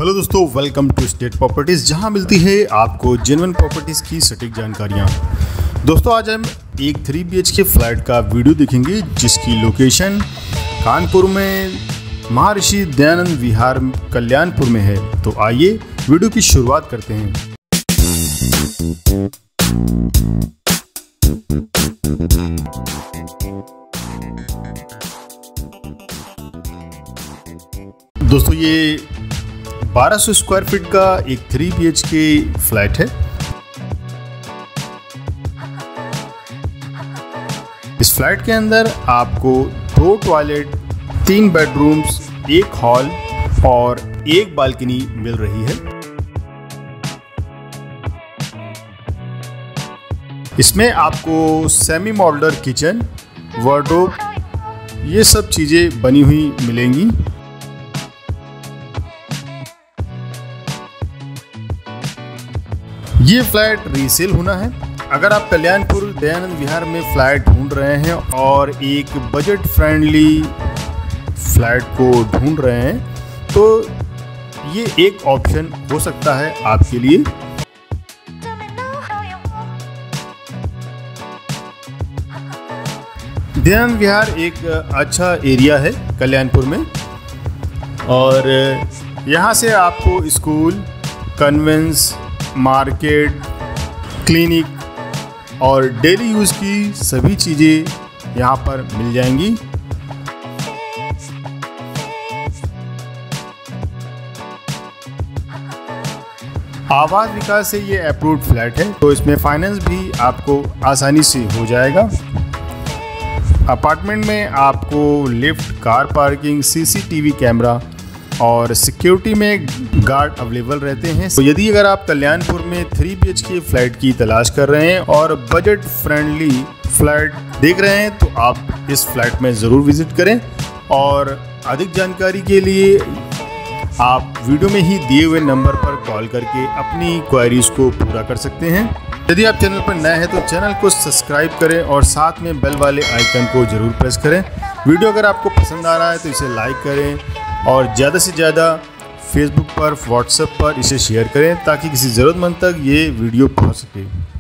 Hello दोस्तों, welcome to state properties, जहां मिलती है आपको जेन्युइन प्रॉपर्टीज़ की सटीक जानकारियां। दोस्तों, आज हम एक 3 BHK फ्लैट का वीडियो देखेंगे जिसकी लोकेशन कानपुर में महर्षि दयानंद विहार कल्याणपुर में है। तो आइए वीडियो की शुरुआत करते हैं। दोस्तों, ये 1200 स्क्वायर फीट का एक 3 BHK फ्लैट है। इस फ्लैट के अंदर आपको 2 टॉयलेट, 3 बेडरूम्स, 1 हॉल और 1 बालकनी मिल रही है। इसमें आपको सेमी मॉड्यूलर किचन, वार्डरोब, ये सब चीज़ें बनी हुई मिलेंगी। ये फ्लैट रीसेल होना है। अगर आप कल्याणपुर दयानंद विहार में फ्लैट ढूंढ रहे हैं और एक बजट फ्रेंडली फ्लैट को ढूंढ रहे हैं तो ये एक ऑप्शन हो सकता है आपके लिए। दयानंद विहार एक अच्छा एरिया है कल्याणपुर में, और यहाँ से आपको स्कूल, कन्वेंस, मार्केट, क्लिनिक और डेली यूज़ की सभी चीज़ें यहाँ पर मिल जाएंगी। आवास विकास से ये अप्रूव्ड फ्लैट है, तो इसमें फाइनेंस भी आपको आसानी से हो जाएगा। अपार्टमेंट में आपको lift, car parking, CCTV camera और सिक्योरिटी में गार्ड अवेलेबल रहते हैं। तो यदि अगर आप कल्याणपुर में 3 BHK फ्लैट की तलाश कर रहे हैं और बजट फ्रेंडली फ्लैट देख रहे हैं तो आप इस फ्लैट में ज़रूर विजिट करें। और अधिक जानकारी के लिए आप वीडियो में ही दिए हुए नंबर पर कॉल करके अपनी क्वेरीज को पूरा कर सकते हैं। यदि आप चैनल पर नए हैं तो चैनल को सब्सक्राइब करें और साथ में बेल वाले आइकन को ज़रूर प्रेस करें। वीडियो अगर आपको पसंद आ रहा है तो इसे लाइक करें और ज़्यादा से ज़्यादा फेसबुक पर, व्हाट्सएप पर इसे शेयर करें ताकि किसी ज़रूरतमंद तक ये वीडियो पहुंच सके।